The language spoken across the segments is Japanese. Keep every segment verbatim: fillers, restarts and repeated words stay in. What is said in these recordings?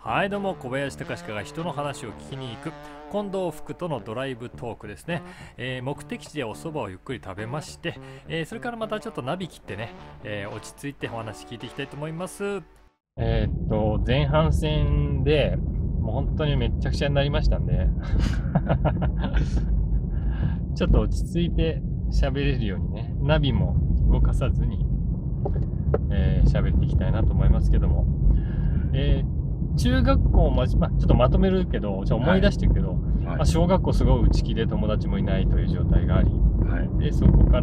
はいどうも、小林隆が人の話を聞きに行く近藤福とのドライブトークですね。えー目的地でお蕎麦をゆっくり食べまして、えーそれからまたちょっとナビ切ってね、えー落ち着いてお話聞いていきたいと思います。えーっと前半戦でもう本当にめっちゃくちゃになりましたんでちょっと落ち着いて喋れるようにね、ナビも動かさずにえー喋っていきたいなと思いますけども、えー中学校まじ、ま、ちょっとまとめるけど、ちょっと思い出してるけど、 はいまあ、小学校すごい内気で友達もいないという状態があり、 はいでそこから、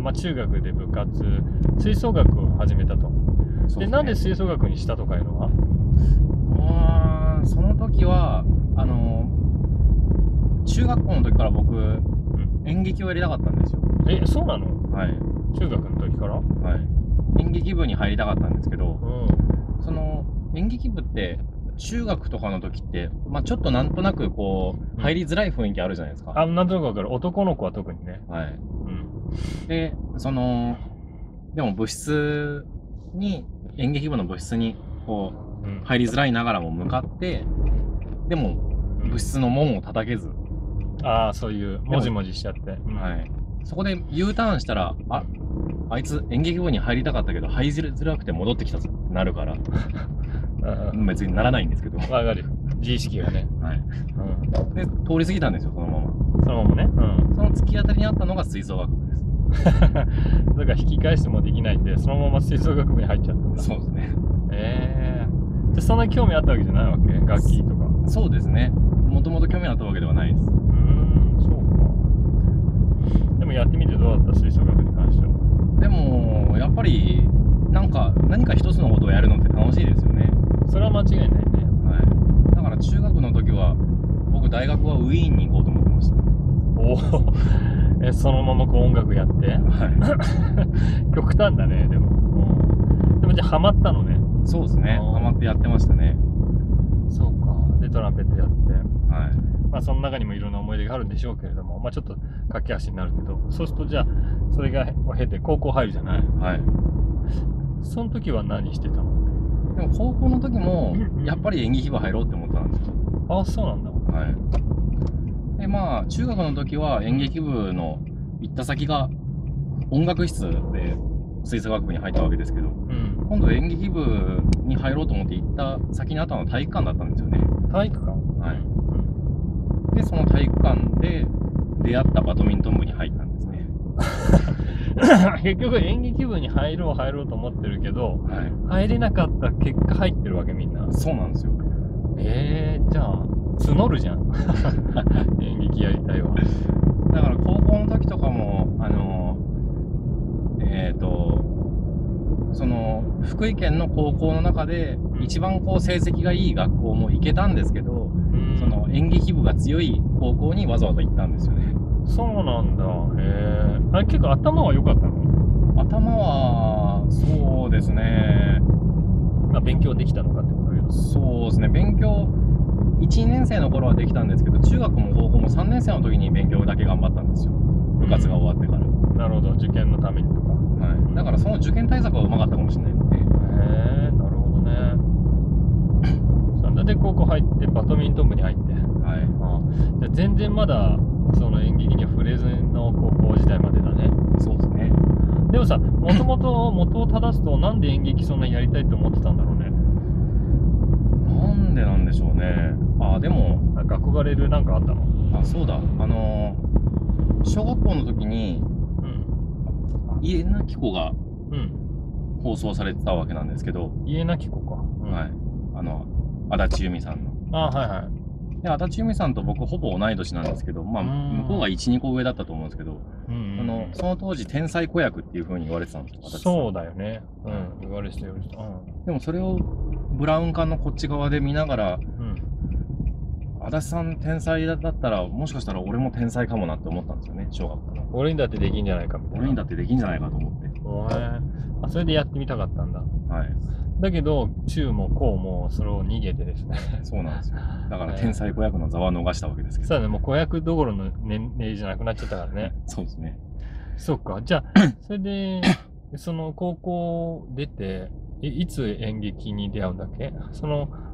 まあ、中学で部活吹奏楽を始めたと。 そうですねでなんで吹奏楽にしたとかいうのは？ あーその時はあの中学校の時から僕演劇をやりたかったんですよ。 えそうなの？ はい中学の時から？ はい演劇部に入りたかったんですけど、 うんその演劇部って中学とかの時って、まあ、ちょっとなんとなくこううん入りづらい雰囲気あるじゃないですか。 あ、なんとなくわかる。男の子は特にね。 はいうんでそのでも部室に演劇部の部室にこうんう入りづらいながらも向かってでも部室の門を叩けず、 ああ、そういうもじもじしちゃって、うんはい、そこで U ターンしたら、ああいつ演劇部に入りたかったけど入りづらくて戻ってきたぞってなるからうん別にならないんですけど、はわかる。自意識がね。 い、 うん。 で通り過ぎたんですよそのまま。 そのままね。うん。 その突き当たりにあったのが吹奏楽部です。 だから引き返してもできないんで、そのまま吹奏楽部に入っちゃったんだ。 そうですね。 ええー。で、そんな興味あったわけじゃないわけ？楽器とか。 そうですね。もともと興味あったわけではないです。 うーん、そうか。でもやってみてどうだった？吹奏楽に関しては。 でもやっぱりなんか何か一つのことをやるのって楽しいですよね。 それは間違いないね。 はい。だから中学の時は僕大学はウィーンに行こうと思ってました。 おお。え、そのままこう音楽やって。 は極端だね、でも。うん、でもじゃあハマったのね。 い。そうですね。 あーハマってやってましたね。 そうか。で、トランペットやって。 はい。 まあその中にもいろんな思い出があるんでしょうけれども、まあちょっと駆け足になるけど、そうするとじゃあそれが経て高校入るじゃない。 はい。 その時は何してたの？ でも高校の時もやっぱり演劇部入ろうって思ったんですよ。 ああ、そうなんだ。 はい。でまあ中学の時は演劇部の行った先が音楽室で吹奏楽部に入ったわけですけど、 うん。 今度演劇部に入ろうと思って行った先にあったのは体育館だったんですよね。 体育館？ はいうん。 でその体育館で出会ったバドミントン部に入ったんですね。 結局演劇部に入ろう入ろうと思ってるけど、 はい。 入れなかった結果入ってるわけみんな。 そうなんですよ。 えー、じゃあ募るじゃん。演劇やりたいわ。 だから高校の時とかもあのえっ、とその福井県の高校の中で一番こう成績がいい学校も行けたんですけど、 うんその演劇部が強い高校にわざわざ行ったんですよね。 そうなんだ。へえ。あれ結構頭は良かったの？ 頭はそうですね。 まあ勉強できたのかってことだけど。 そうですね。勉強いちねん生の頃はできたんですけど、中学も高校もさんねん生の時に勉強だけ頑張ったんですよ。部活が終わってから。 なるほど、受験のためにとか。 はい。だからその受験対策はうまかったかもしれないですね。 へえ、なるほどね。そんで高校入ってバドミントン部に入って。 はい。 ああ、じゃあ全然まだその演劇には触れずの高校時代までだね。 そうですね。 でもさ、もともと元を正すとなんで演劇そんなにやりたいと思ってたんだろうね。 なんでなんでしょうね。あ、でも、 なんか憧れるなんかあったの？ あ、そうだ。あのー、小学校の時にうん。 家なき子がうん。 放送されてたわけなんですけど、 家なき子か。うん、 はい。あの、足立由美さんの。 あ、はいはい。 で、足立由美さんと僕ほぼ同い年なんですけど、まあ、 うん向こうがいち、にこ上だったと思うんですけど、 うんうんうん、 あの、その当時天才子役っていう風に言われてたんですよ。足立さんそうだよね。うん。言われてた言われてた。うん。 でもそれをブラウン管のこっち側で見ながら、 うん足立さん天才だったらもしかしたら俺も天才かもなって思ったんですよね、小学校の。 俺にだってできんじゃないかみたいな。 俺にだってできんじゃないかと思って。 おー、あ、それでやってみたかったんだ。 はい。 だけど中も高もそれを逃げてですね。 そうなんですよ。だから天才子役の座は逃したわけですけど。 そうだね、もう子役どころの年齢じゃなくなっちゃったからね。 そうですね。 そうか。じゃあそれでその高校出ていいつ演劇に出会うんだっけ？その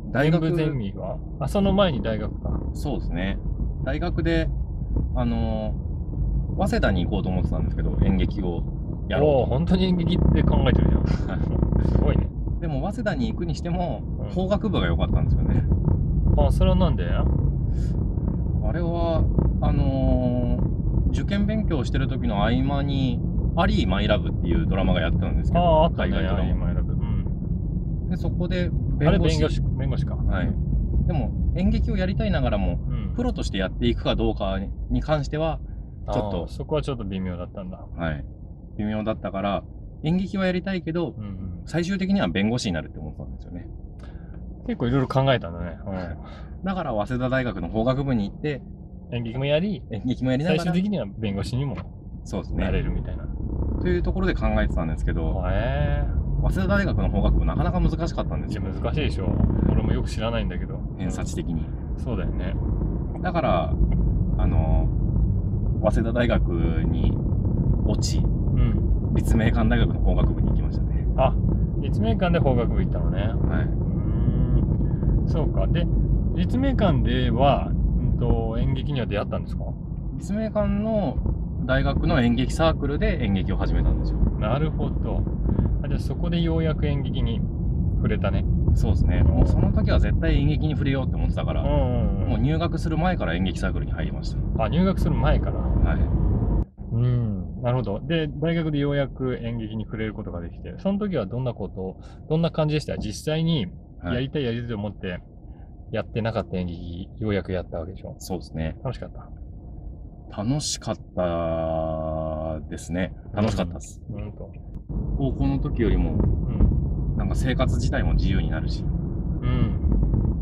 大学演舞ゼミはあ、その前に大学か。 そうですね。大学で、あのー、早稲田に行こうと思ってたんですけど、演劇をやろうと。 おお、本当に演劇って考えてるじゃん。すごいね。 でも、早稲田に行くにしても、 うん法学部が良かったんですよね。 あ、それはなんで？ あれは、あのー、受験勉強してる時の合間に、アリー・マイ・ラブっていうドラマがやってたんですけど、 ああ、あったね、 海外ドラマ。 アイマイラブ。うん。 で、そこであれ、 弁護士。 弁護士、弁護士か。 はい。でも、演劇をやりたいながらも、 うん。 プロとしてやっていくかどうかに関しては、ちょっとあーそこはちょっと微妙だったんだ。 はい、微妙だったから、演劇はやりたいけど、 うんうん、 最終的には弁護士になるって思ったんですよね。 結構いろいろ考えたんだね。 うん、だから早稲田大学の法学部に行って、 演劇もやり、 演劇もやりながら、 最終的には弁護士にもそうですね。 なれるみたいな。 というところで考えてたんですけど、 へえ早稲田大学の法学部なかなか難しかったんですいや、 よ。 難しいでしょ。俺もよく知らないんだけど。 偏差値的に。 そうだよね。 だから、あの、早稲田大学に落ち、 うん。 立命館大学の法学部に行きましたね。 あ、立命館で法学部行ったのね。 はうーん。そうか。で、立命館では、うんと、演劇には出会ったんですか？ い。立命館の大学の演劇サークルで演劇を始めたんですよ。 なるほど。あ、じゃあそこでようやく演劇に触れたね。 そうですね。もうその時は絶対演劇に触れようって思ってたから、 うんうんうん。 もう入学する前から演劇サークルに入りました。 あ、入学する前から。 はい。 うん、なるほど。で、大学でようやく演劇に触れることができて、その時はどんなこと、どんな感じでした？実際にはい、 やりたいやりたいと思ってやってなかった演劇、ようやくやったわけでしょ？ そうですね。 楽しかった？ 楽しかったですね。楽しかったです。 うん、と。 高校の時よりも、 うん。 なんか生活自体も自由になるし。 うん。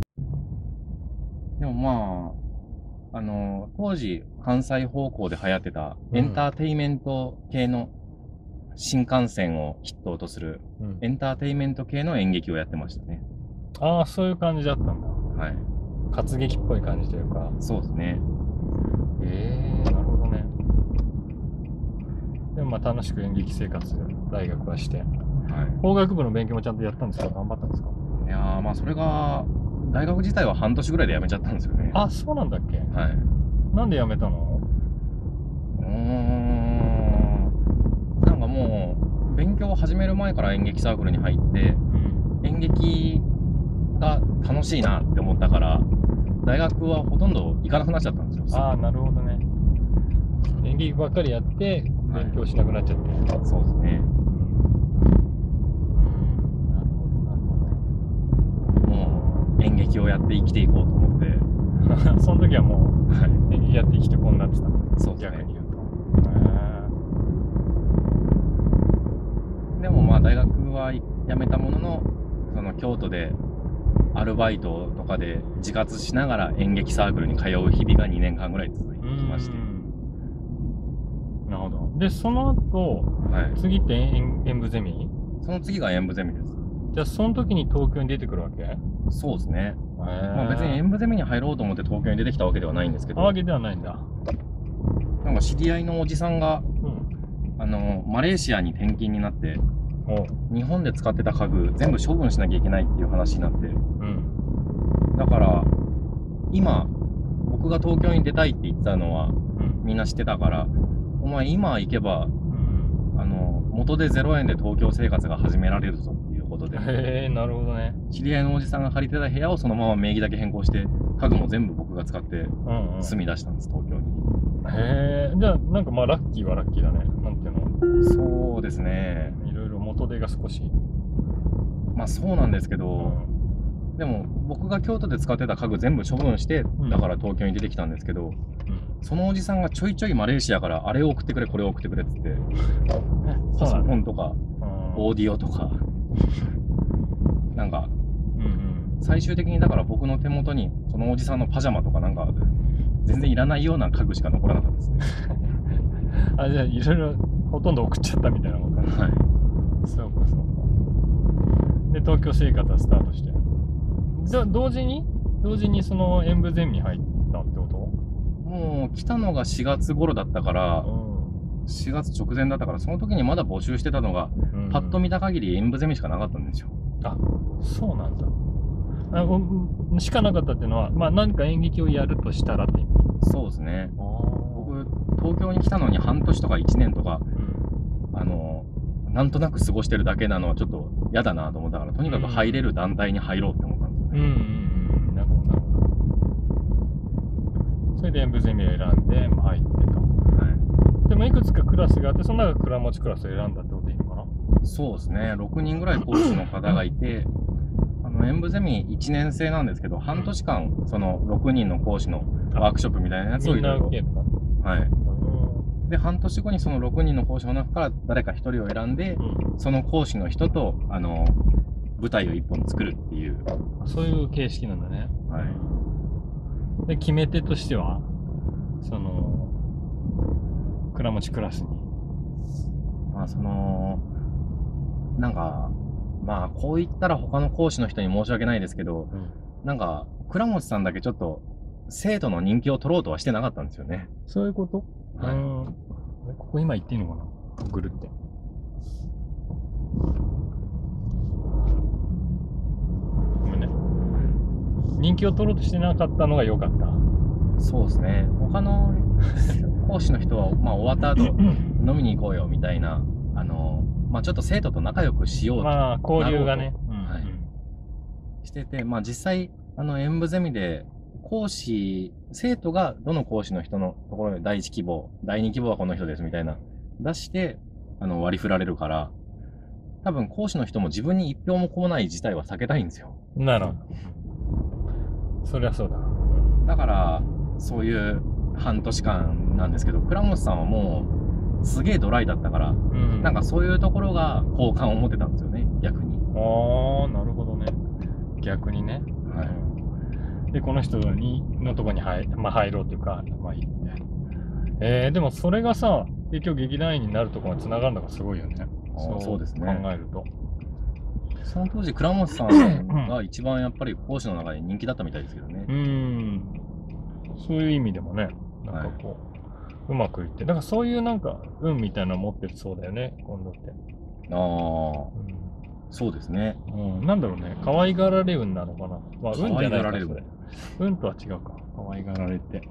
でもまあ、あの、当時、関西方向で流行ってたエンターテイメント系の新幹線を筆頭とする、 うん、 エンターテイメント系の演劇をやってましたね。 ああ、そういう感じだったんだ。 はい。 活劇っぽい感じというか。 そうですね。 ええー、なるほどね。でもまあ楽しく演劇生活、大学はして。 はい。 法学部の勉強もちゃんとやったんですか？頑張ったんですか？ いやー、まあそれが、大学自体は半年ぐらいで辞めちゃったんですよね。 あ、そうなんだっけ？ はい。 なんで辞めたの？ うーん。なんかもう、勉強を始める前から演劇サークルに入って、 うん、 演劇が楽しいなって思ったから、大学はほとんど行かなくなっちゃったんですよ。 ああ、なるほどね。演劇ばっかりやって、勉強しなくなっちゃって。 はい、そうですね。もう演劇をやって生きていこうと思ってその時はもう、はい、演劇やって生きてこうになってた。 そうですね。 逆に言うと。 でもまあ大学は辞めたものの、その京都でアルバイトとかで自活しながら演劇サークルに通う日々がにねんかんぐらい続いてきまして。 なるほど。で、その後、はい、次って演演舞ゼミ？ その次が演舞ゼミです。 じゃあその時に東京に出てくるわけ？ そうですね。まあ別に演舞ゼミに入ろうと思って東京に出てきたわけではないんですけど。 わけではないんだ。 なんか知り合いのおじさんが、うん、あのマレーシアに転勤になって、日本で使ってた家具全部処分しなきゃいけないっていう話になって、うん、だから今僕が東京に出たいって言ってたのは、うん、みんな知ってたから、お前今行けば、うん、あの元でゼロえんで東京生活が始められるぞっていうことで、 へえ、なるほどね。 知り合いのおじさんが借りてた部屋をそのまま名義だけ変更して、家具も全部僕が使って住み出したんです、東京に。 へえ、じゃあなんかまあラッキーはラッキーだね。なんていうの？ そうですね。 いろいろ元手が少し。 まあそうなんですけど、うん、でも僕が京都で使ってた家具全部処分して、うん、だから東京に出てきたんですけど、うん、そのおじさんがちょいちょいマレーシアからあれを送ってくれこれを送ってくれっつってパソコンとかオーディオとかなんか、うんうん、最終的にだから僕の手元にそのおじさんのパジャマとかなんか全然いらないような家具しか残らなかったですね。 あ、じゃあいろいろほとんど送っちゃったみたいなことね。 はい。 そうかそうか。で東京生活はスタートして。じゃあ同時に同時にその演舞ゼミに入ったってこと？ もう来たのがしがつ頃だったから、うん、しがつ直前だったからその時にまだ募集してたのが、うん、パッと見た限り演舞ゼミしかなかったんですよ。 あ、そうなんだ。 あおしかなかったっていうのは、まあ何か演劇をやるとしたらって意味。 そうですね。 あ僕、東京に来たのに半年とかいちねんとか、 うん、 あの、なんとなく過ごしてるだけなのはちょっと嫌だなと思ったから、とにかく入れる団体に入ろうって思ったんですよね。 うんうんうん、なるほどなるほど。それで演舞ゼミを選んで、まあ、入ってと。 はでもいくつかクラスがあって、その中で倉持クラスを選んだってことでいいのかな。 い、そうですね。ろくにんぐらい講師の方がいて、あの演舞ゼミいちねん生なんですけど、半年間、そのろくにんの講師のワークショップみたいなやつをみんないろいろ。 受けるの。 はい。 うんで、半年後にそのろくにんの講師の中から誰かひとりを選んで、 うんその講師の人と、あの、舞台をいっぽん作るっていう。 そういう形式なんだね。 はい。 で、決め手としては、その、倉持クラスに。 まあ、その、なんか、まあ、こう言ったら他の講師の人に申し訳ないですけど、 うんなんか、倉持さんだけちょっと、生徒の人気を取ろうとはしてなかったんですよね。 そういうこと。 はいうん。ここ今言っていいのかな、送るって。ごめんね。人気を取ろうとしてなかったのが良かった。 そうですね。他の講師の人は、まあ、終わった後、飲みに行こうよ、みたいな、あの、まあ、ちょっと生徒と仲良くしようと。 まあ、交流がね。 はいしてて、まあ、実際、あの、演舞ゼミで、講師、生徒がどの講師の人のところで第一希望、第二希望はこの人ですみたいな出して、あの、割り振られるから、多分講師の人も自分に一票も来ない事態は避けたいんですよ。 なるほど。そりゃそうだ。 だから、そういう半年間なんですけど、倉本さんはもう、すげえドライだったから、 うん。 なんかそういうところが好感を持てたんですよね、逆に。 ああ、なるほどね。逆にね。 はい。 で、この人にのとこに入,、まあ、入ろうというか、まあいいって。えー、でもそれがさ、結局劇団員になるところに繋がるのがすごいよね。 そうそうですね考えると。 その当時、倉本さんが一番やっぱり講師の中で人気だったみたいですけどね。 うーん。そういう意味でもね、なんかこう、うまくいって。だからそういうなんか、運みたいなの持ってるそうだよね、今度って。 ああ、そうですね。 うん、なんだろうね、可愛がられ運なのかな。まあ、運じゃないか、 可愛がられるそれ。運とは違うか、可愛がられて。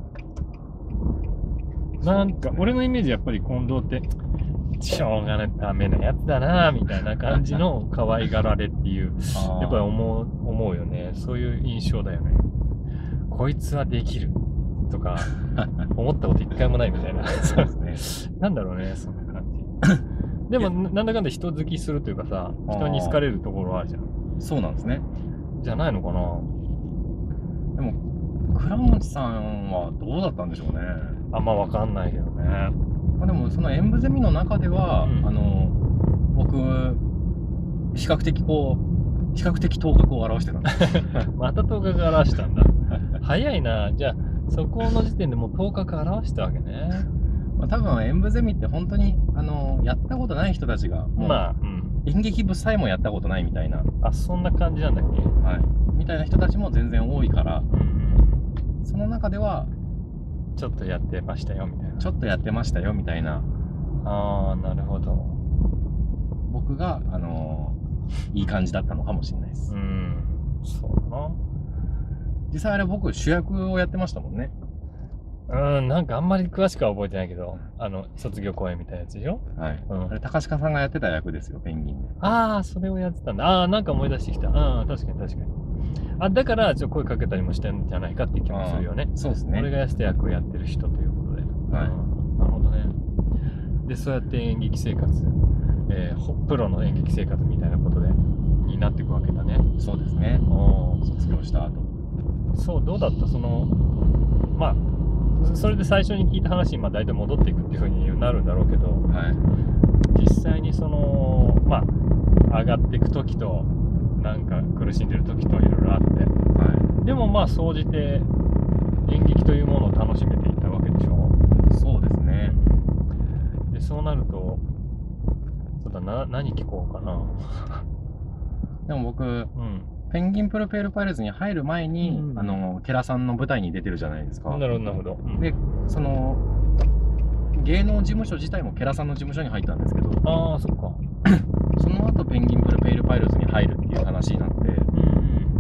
なんか、俺のイメージやっぱり近藤って、しょうがない、ダメなやつだな、みたいな感じの可愛がられっていう、 あーやっぱり思う、思うよね。そういう印象だよね。こいつはできるとか、思ったこと一回もないみたいな。 そうですね。 なんだろうね、そんな感じ。でも、なんだかんだ人好きするというかさ、人に好かれるところあるじゃん。 そうなんですね。 じゃないのかな。 でも、倉本さんはどうだったんでしょうね。 あんまわかんないけどね。 まあ、でも、その演舞ゼミの中では、 うんあの、僕、比較的こう、比較的頭角を現してたんですよ。 また頭角表したんだ。早いな。じゃあ、そこの時点でもう頭角表したわけね。 まあ、多分演舞ゼミって本当に、あの、やったことない人たちが、もう、 まあ、うん。 演劇部さえもやったことないみたいな、 あ、そんな感じなんだっけ。 はい、みたいな人たちも全然多いから、 うんその中では、 うん。ちょっとやってましたよ、みたいな。 ちょっとやってましたよみたいな、 ああ、なるほど。 僕が、あのいい感じだったのかもしれないですう。ん。そうだな。 実際あれ僕主役をやってましたもんね。 うん、なんかあんまり詳しくは覚えてないけど、あの、卒業公演みたいなやつでしょ。 はい。 うんあれ、高鹿さんがやってた役ですよ、ペンギンで。 ああ、それをやってたんだ。ああ、なんか思い出してきた。うん、確かに確かに。あ、だから、ちょっと声かけたりもしてんじゃないかっていう気もするよね。 そうですね。 俺がやってた役をやってる人ということで。 はいうんなるほどね。で、そうやって演劇生活、えーほプロの演劇生活みたいなことで、になっていくわけだね。 そうですね。 おー卒業した後。 そう、どうだったその、まあ、それで最初に聞いた話にまあ大体戻っていくっていう風になるんだろうけど、 はい。 実際にその、まあ、上がっていく時と、なんか苦しんでる時といろいろあって、 はでもまあ、総じて演劇というものを楽しめていたわけでしょ。 い。そうですね。 で、そうなると、そうだな、何聞こうかな。 でも僕、 うん。 ペンギンプルペールパイレーツに入る前に、 うんあの、ケラさんの舞台に出てるじゃないですか。 なるほど、なるほど。うんで、その、芸能事務所自体もケラさんの事務所に入ったんですけど、 ああ、そっか。 その後ペンギンプルペールパイレーツに入るっていう話になって、 うんその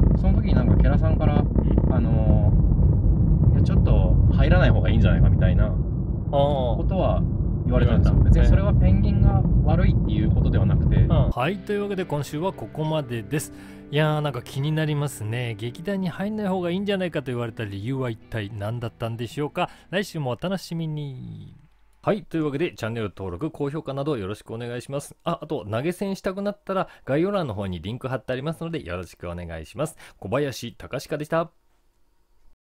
時なんかケラさんから、あのーいやちょっと入らない方がいいんじゃないかみたいなことは言われたんですよ。別にそれはペンギンが悪いっていうことではなくて、 はい、というわけで今週はここまでです。いやー、なんか気になりますね。劇団に入んない方がいいんじゃないかと言われた理由は一体何だったんでしょうか。来週もお楽しみに。はい、というわけでチャンネル登録高評価などよろしくお願いします。ああと投げ銭したくなったら概要欄の方にリンク貼ってありますのでよろしくお願いします。小林隆史でした。